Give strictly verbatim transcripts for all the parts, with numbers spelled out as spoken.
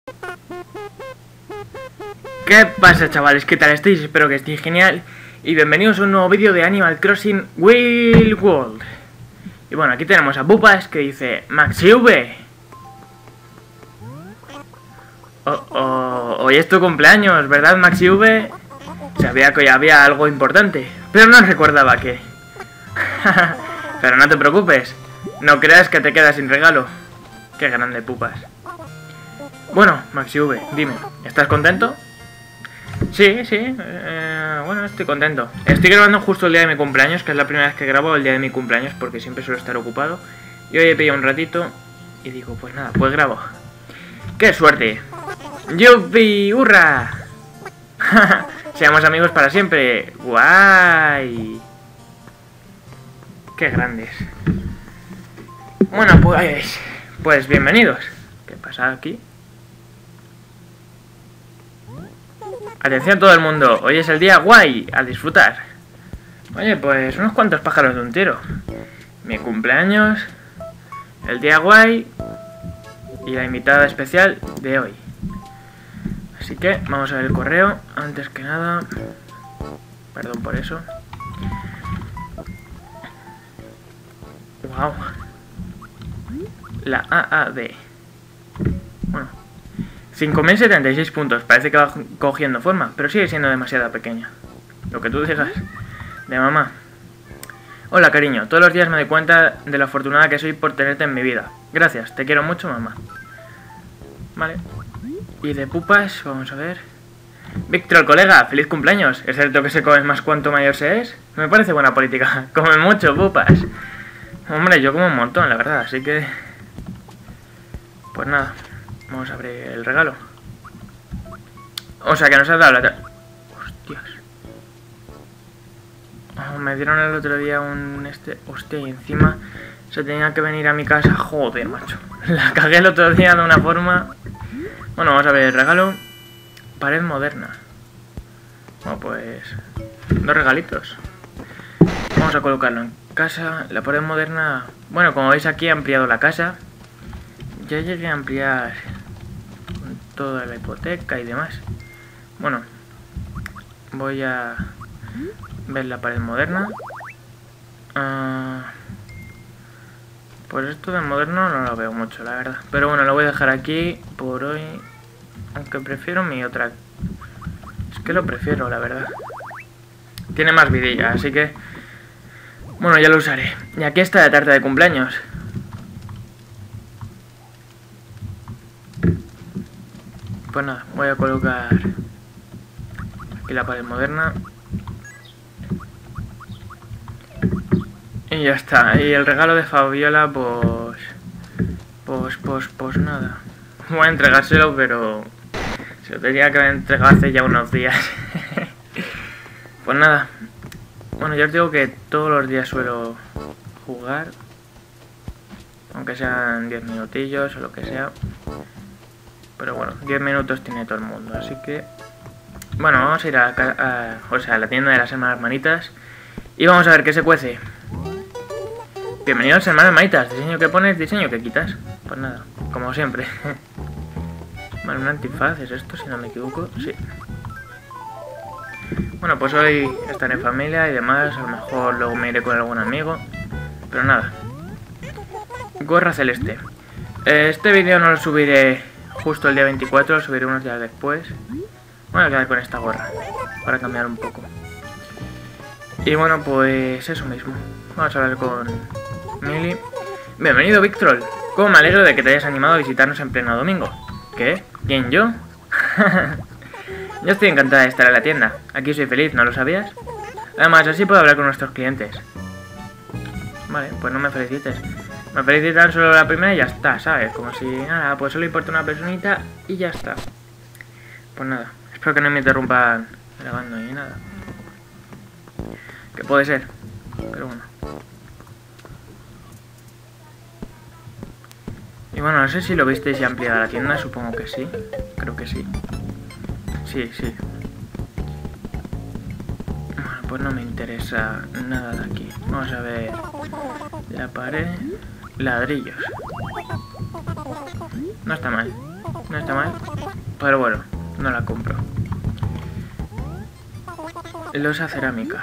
¿Qué pasa, chavales? ¿Qué tal estáis? Espero que estéis genial. Y bienvenidos a un nuevo vídeo de Animal Crossing Wild World. Y bueno, aquí tenemos a Pupas que dice Maxi V. Oh, oh, hoy es tu cumpleaños, ¿verdad, Maxi V? Sabía que hoy había algo importante, pero no recordaba qué. Pero no te preocupes, no creas que te quedas sin regalo. Qué grande, Pupas. Bueno, Maxi V, dime, ¿estás contento? Sí, sí, eh, bueno, estoy contento. Estoy grabando justo el día de mi cumpleaños, que es la primera vez que grabo el día de mi cumpleaños, porque siempre suelo estar ocupado. Y hoy he pillado un ratito y digo, pues nada, pues grabo. ¡Qué suerte! ¡Yupi! ¡Hurra! Seamos amigos para siempre. ¡Guay! ¡Qué grandes! Bueno, pues... Pues bienvenidos. ¿Qué pasa aquí? Atención todo el mundo, hoy es el día guay, a disfrutar. Oye, pues unos cuantos pájaros de un tiro. Mi cumpleaños, el día guay y la invitada especial de hoy. Así que vamos a ver el correo, antes que nada. Perdón por eso. Wow. La A A D. Bueno. cinco mil setenta y seis puntos, parece que va cogiendo forma, pero sigue siendo demasiado pequeña. Lo que tú digas. De mamá. Hola, cariño, todos los días me doy cuenta de lo afortunada que soy por tenerte en mi vida. Gracias, te quiero mucho, mamá. Vale. Y de Pupas, vamos a ver. Víctor, colega, feliz cumpleaños. ¿Es cierto que se come más cuanto mayor se es? Me parece buena política. Come mucho, Pupas. Hombre, yo como un montón, la verdad, así que... Pues nada. Vamos a abrir el regalo. O sea, que nos ha dado la... Hostias. Oh, me dieron el otro día un... este... Hostia, y encima se tenía que venir a mi casa. Joder, macho. La cagué el otro día de una forma... Bueno, vamos a ver el regalo. Pared moderna. Bueno, pues... Dos regalitos. Vamos a colocarlo en casa. La pared moderna... Bueno, como veis aquí he ampliado la casa. Ya llegué a ampliar toda la hipoteca y demás. Bueno, voy a ver la pared moderna. Uh, pues esto de moderno no lo veo mucho, la verdad. Pero bueno, lo voy a dejar aquí por hoy. Aunque prefiero mi otra. Es que lo prefiero, la verdad. Tiene más vidilla, así que... Bueno, ya lo usaré. Y aquí está la tarta de cumpleaños. Pues nada, voy a colocar aquí la pared moderna. Y ya está. Y el regalo de Fabiola, pues... Pues, pues, pues nada. Voy a entregárselo, pero... Se lo tenía que haber entregado hace ya unos días. Pues nada. Bueno, ya os digo que todos los días suelo jugar. Aunque sean diez minutillos o lo que sea. Pero bueno, diez minutos tiene todo el mundo, así que... Bueno, vamos a ir a, a, o sea, a la tienda de las hermanas manitas. Y vamos a ver qué se cuece. Bienvenidos, hermanas manitas. Diseño que pones, diseño que quitas. Pues nada, como siempre. Vale, un antifaz, ¿es esto? Si no me equivoco, sí. Bueno, pues hoy estaré en familia y demás. A lo mejor luego me iré con algún amigo. Pero nada. Gorra celeste. Este vídeo no lo subiré... Justo el día veinticuatro, lo subiré unos días después. Voy a quedar con esta gorra para cambiar un poco. Y bueno, pues eso mismo. Vamos a hablar con Mili. Bienvenido, Víctor. Cómo me alegro de que te hayas animado a visitarnos en pleno domingo. ¿Qué? ¿Quién, yo? Yo estoy encantada de estar en la tienda. Aquí soy feliz, ¿no lo sabías? Además, así puedo hablar con nuestros clientes. Vale, pues no me felicites. Me felicitan solo la primera y ya está, ¿sabes? Como si nada, pues solo importa una personita y ya está. Pues nada, espero que no me interrumpan grabando ni nada. Que puede ser, pero bueno. Y bueno, no sé si lo visteis ya ampliada la tienda, supongo que sí. Creo que sí. Sí, sí. Bueno, pues no me interesa nada de aquí. Vamos a ver la pared... Ladrillos. No está mal. No está mal. Pero bueno, no la compro. Losa cerámica.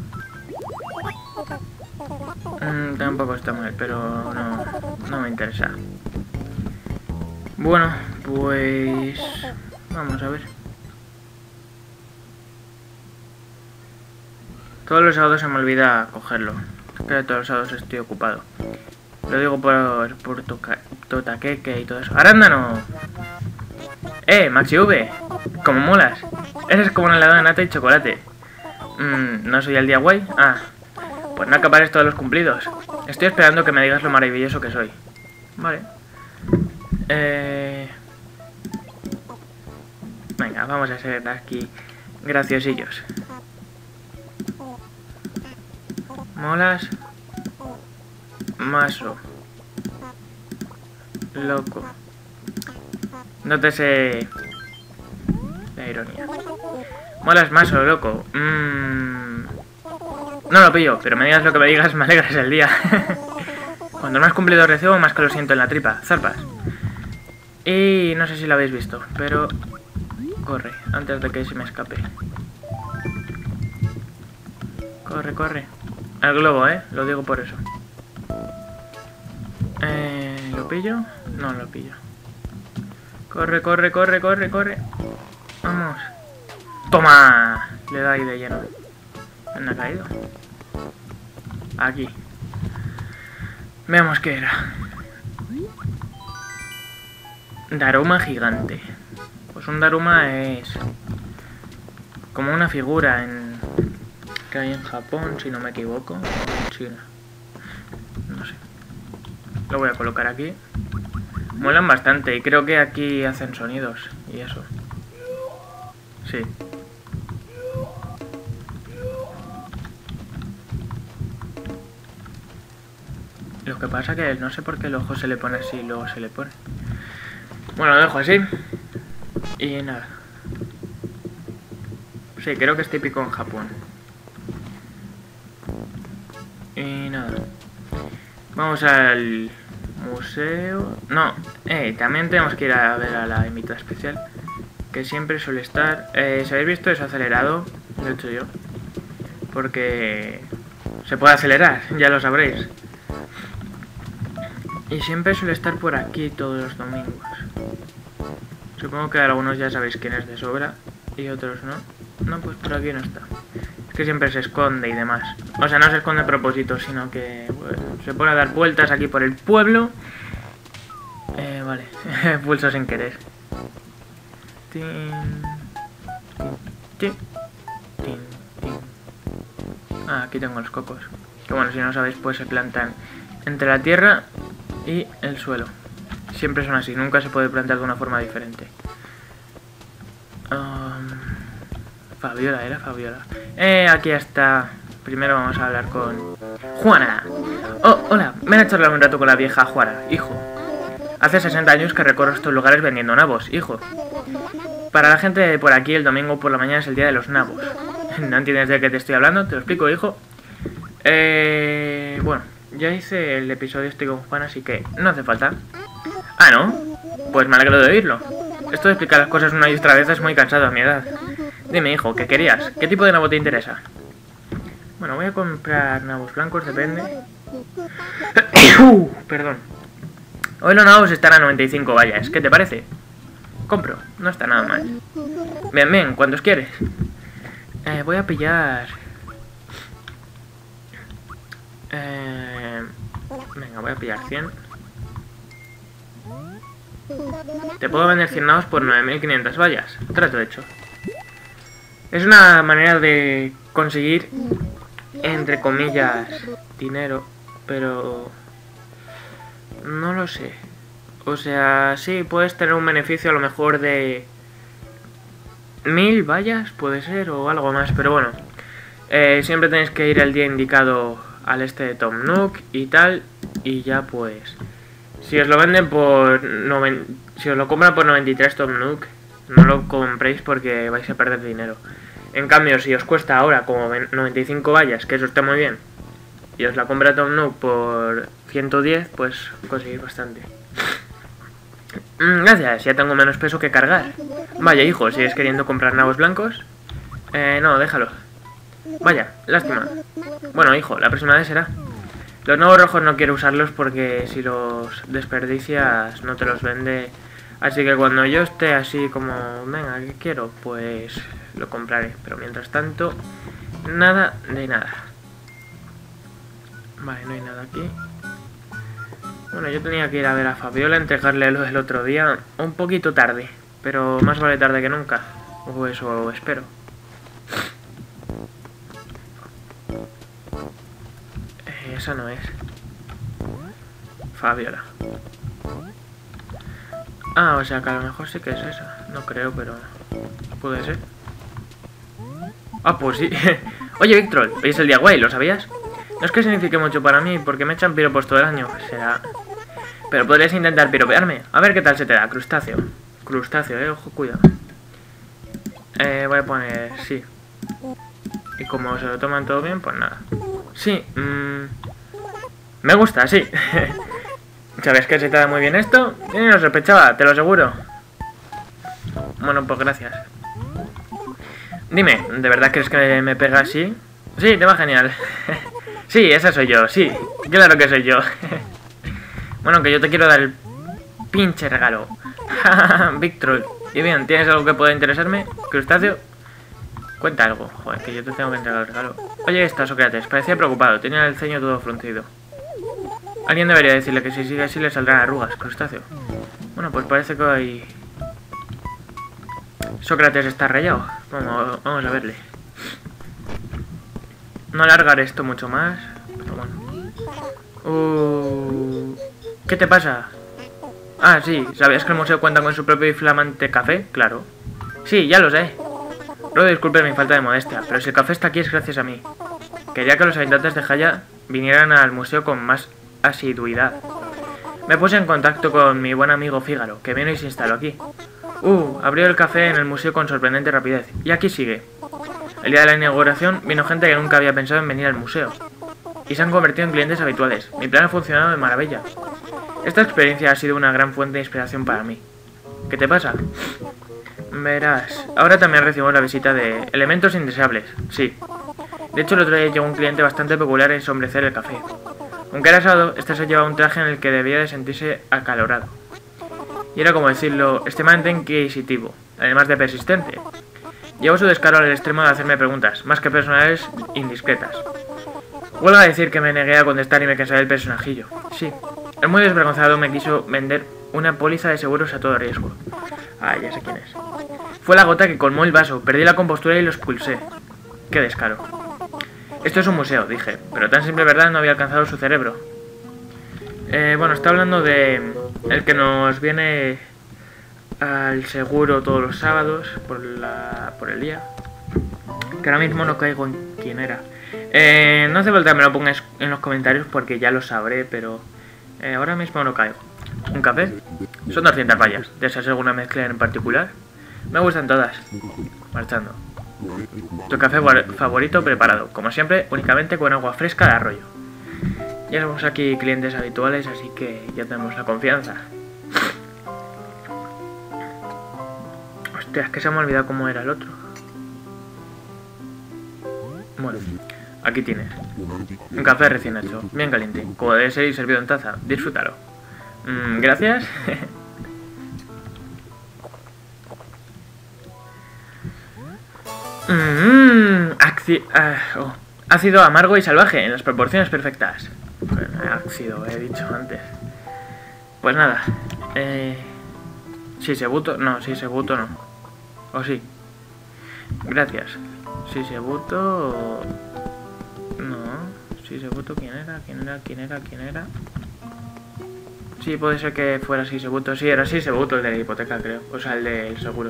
Mm, tampoco está mal, pero no, no me interesa. Bueno, pues... vamos a ver. Todos los sábados se me olvida cogerlo. Que todos los sábados estoy ocupado. Lo digo por, por toca, Totaqueque y todo eso. ¡Arándano! ¡Eh, Maxi V! ¡Cómo molas! Eres como un helado de nata y chocolate. Mm, ¿no soy el día guay? Ah, pues no acapares todos los cumplidos. Estoy esperando que me digas lo maravilloso que soy. Vale. Eh... Venga, vamos a ser aquí graciosillos. Molas. Maso. Loco. Nótese la ironía. Molas maso, loco. Mm... No lo pillo, pero me digas lo que me digas, me alegras el día. Cuando más cumplido recibo, más que lo siento en la tripa. Zarpas. Y no sé si lo habéis visto, pero... corre, antes de que se me escape. Corre, corre. El globo, ¿eh? Lo digo por eso. Eh, ¿Lo pillo? No lo pillo. Corre, corre, corre, corre, corre. Vamos. ¡Toma! Le da ahí de lleno. ¿Dónde ha caído? Aquí. Veamos qué era. Daruma gigante. Pues un Daruma es como una figura en que hay en Japón, si no me equivoco, en China. No sé. Lo voy a colocar aquí. Molan bastante y creo que aquí hacen sonidos y eso. Sí. Lo que pasa que no sé por qué el ojo se le pone así y luego se le pone. Bueno, lo dejo así. Y nada. Sí, creo que es típico en Japón. Y nada. Vamos al museo. No, eh, también tenemos que ir a ver a la invitada especial, que siempre suele estar. Eh, si habéis visto, es acelerado. Lo he hecho yo. Porque se puede acelerar, ya lo sabréis. Y siempre suele estar por aquí todos los domingos. Supongo que algunos ya sabéis quién es de sobra y otros no. No, pues por aquí no está. Es que siempre se esconde y demás. O sea, no se esconde a propósito, sino que bueno, se pone a dar vueltas aquí por el pueblo. Eh, vale. Pulso sin querer. Tin, tin, tin, tin. Ah, aquí tengo los cocos. Que bueno, si no sabéis, pues se plantan entre la tierra y el suelo. Siempre son así, nunca se puede plantar de una forma diferente. Um, Fabiola, era Fabiola. Eh, aquí está. Primero vamos a hablar con Juana. Oh, hola, ven a charlar un rato con la vieja Juana, hijo. Hace sesenta años que recorro estos lugares vendiendo nabos, hijo. Para la gente de por aquí, el domingo por la mañana es el día de los nabos. ¿No entiendes de qué te estoy hablando? Te lo explico, hijo. Eh... Bueno, ya hice el episodio este con Juana, así que no hace falta. Ah, ¿no? Pues me alegro de oírlo. Esto de explicar las cosas una y otra vez es muy cansado a mi edad. Dime, hijo, ¿qué querías? ¿Qué tipo de nabo te interesa? Bueno, voy a comprar nabos blancos, depende. uh, perdón. Hoy los nabos están a noventa y cinco vallas. ¿Qué te parece? Compro, no está nada mal. Bien, bien, ¿cuántos quieres? Eh, voy a pillar... Eh... Venga, voy a pillar cien. Te puedo vender cien nabos por nueve mil quinientas vallas. Trato hecho. Es una manera de conseguir, entre comillas, dinero, pero no lo sé. O sea, sí, puedes tener un beneficio a lo mejor de mil vallas, puede ser, o algo más, pero bueno. Eh, siempre tenéis que ir el día indicado al este de Tom Nook y tal, y ya pues... Si os lo venden por... noventa, si os lo compran por noventa y tres Tom Nook, no lo compréis porque vais a perder dinero. En cambio, si os cuesta ahora como noventa y cinco vallas, que eso está muy bien, y os la compra Tom Nook por ciento diez, pues conseguís bastante. Mm, gracias, ya tengo menos peso que cargar. Vaya, hijo, ¿sigues queriendo comprar nabos blancos? Eh, no, déjalo. Vaya, lástima. Bueno, hijo, la próxima vez será. Los nabos rojos no quiero usarlos porque si los desperdicias no te los vende. Así que cuando yo esté así como, venga, ¿qué quiero? Pues lo compraré. Pero mientras tanto, nada de nada. Vale, no hay nada aquí. Bueno, yo tenía que ir a ver a Fabiola, entregarle lo del otro día. Un poquito tarde, pero más vale tarde que nunca. O eso espero. Eh, esa no es. Fabiola. Ah, o sea que a lo mejor sí que es esa. No creo, pero puede ser. Ah, pues sí. Oye, Víctor, hoy es el día guay, ¿lo sabías? No es que signifique mucho para mí, porque me echan piropos todo el año. Será... Pero podrías intentar piropearme. A ver qué tal se te da, crustáceo. Crustáceo, eh, ojo, cuidado. Eh, voy a poner sí. Y como se lo toman todo bien, pues nada. Sí, mmm... me gusta, sí. ¿Sabes que se te da muy bien esto? Yo ni lo sospechaba, te lo aseguro. Bueno, pues gracias. Dime, ¿de verdad crees que me pega así? Sí, te va genial. Sí, esa soy yo, sí. Claro que soy yo. Bueno, que yo te quiero dar el pinche regalo. Víctor, y bien, ¿tienes algo que pueda interesarme? Crustáceo, cuenta algo. Joder, que yo te tengo que entregar el regalo. Oye, esta, Sócrates, parecía preocupado, tenía el ceño todo fruncido. Alguien debería decirle que si sigue así le saldrán arrugas, crustáceo. Bueno, pues parece que hay... Sócrates está rayado. Vamos, vamos a verle. No alargar esto mucho más, pero bueno. Uh... ¿Qué te pasa? Ah, sí, ¿sabías que el museo cuenta con su propio y flamante café? Claro. Sí, ya lo sé. Ruego disculpe mi falta de modestia, pero si el café está aquí es gracias a mí. Quería que los habitantes de Jaya vinieran al museo con más asiduidad. Me puse en contacto con mi buen amigo Fígaro, que vino y se instaló aquí. Uh, abrió el café en el museo con sorprendente rapidez, y aquí sigue. El día de la inauguración vino gente que nunca había pensado en venir al museo, y se han convertido en clientes habituales. Mi plan ha funcionado de maravilla. Esta experiencia ha sido una gran fuente de inspiración para mí. ¿Qué te pasa? Verás, ahora también recibimos la visita de elementos indeseables, sí. De hecho, el otro día llegó un cliente bastante peculiar a ensombrecer el café. Aunque era sábado, este se llevaba un traje en el que debía de sentirse acalorado. Y era, como decirlo, extremadamente inquisitivo, además de persistente. Llevó su descaro al extremo de hacerme preguntas, más que personales, indiscretas. Vuelvo a decir que me negué a contestar y me cansé del personajillo. Sí, el muy desvergonzado me quiso vender una póliza de seguros a todo riesgo. Ah, ya sé quién es. Fue la gota que colmó el vaso, perdí la compostura y lo expulsé. Qué descaro. Esto es un museo, dije, pero tan simple verdad no había alcanzado su cerebro. Eh, bueno, está hablando de el que nos viene al seguro todos los sábados por, la, por el día. Que ahora mismo no caigo en quién era. Eh, no hace falta que me lo pongas en los comentarios porque ya lo sabré, pero eh, ahora mismo no caigo. ¿Un café? Son doscientas vallas. ¿Deseas alguna mezcla en particular? Me gustan todas. Marchando. Tu café favorito preparado, como siempre, únicamente con agua fresca de arroyo. Ya somos aquí clientes habituales, así que ya tenemos la confianza. Hostia, es que se me ha olvidado cómo era el otro. Bueno, aquí tienes. Un café recién hecho, bien caliente, como debe ser y servido en taza. Disfrútalo. Mm, gracias. Mmm, uh, oh. Ácido amargo y salvaje, en las proporciones perfectas. Ácido, he dicho antes. Pues nada. Eh, si se buto, no, si se buto no. O sí. Gracias. Si se buto... No. Si se buto, ¿quién era? ¿Quién era? ¿Quién era? ¿Quién era? Sí, puede ser que fuera si se buto. Sí, era si se buto el de la hipoteca, creo. O sea, el del seguro.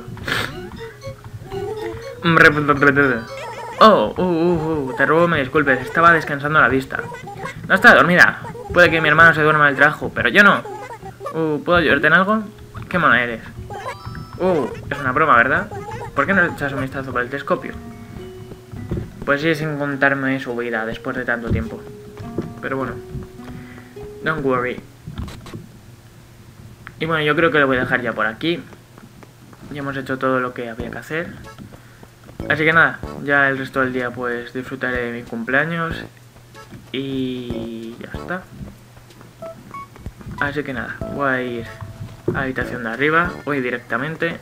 Oh, uh, uh, uh, te ruego me disculpes, estaba descansando a la vista. No está dormida. Puede que mi hermano se duerma del trabajo, pero yo no. Uh, ¿puedo ayudarte en algo? ¿Qué mona eres? Uh, es una broma, ¿verdad? ¿Por qué no echas un vistazo por el telescopio? Pues sí, sin contarme su vida después de tanto tiempo. Pero bueno. Don't worry. Y bueno, yo creo que lo voy a dejar ya por aquí. Ya hemos hecho todo lo que había que hacer. Así que nada, ya el resto del día pues disfrutaré de mi cumpleaños. Y ya está. Así que nada, voy a ir a la habitación de arriba. Voy directamente.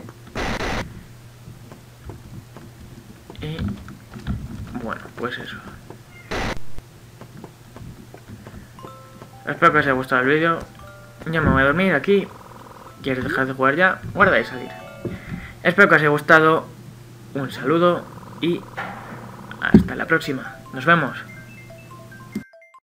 Y bueno, pues eso. Espero que os haya gustado el vídeo. Ya me voy a dormir aquí. ¿Quieres dejar de jugar ya? Guarda y salir. Espero que os haya gustado. Un saludo y hasta la próxima. Nos vemos.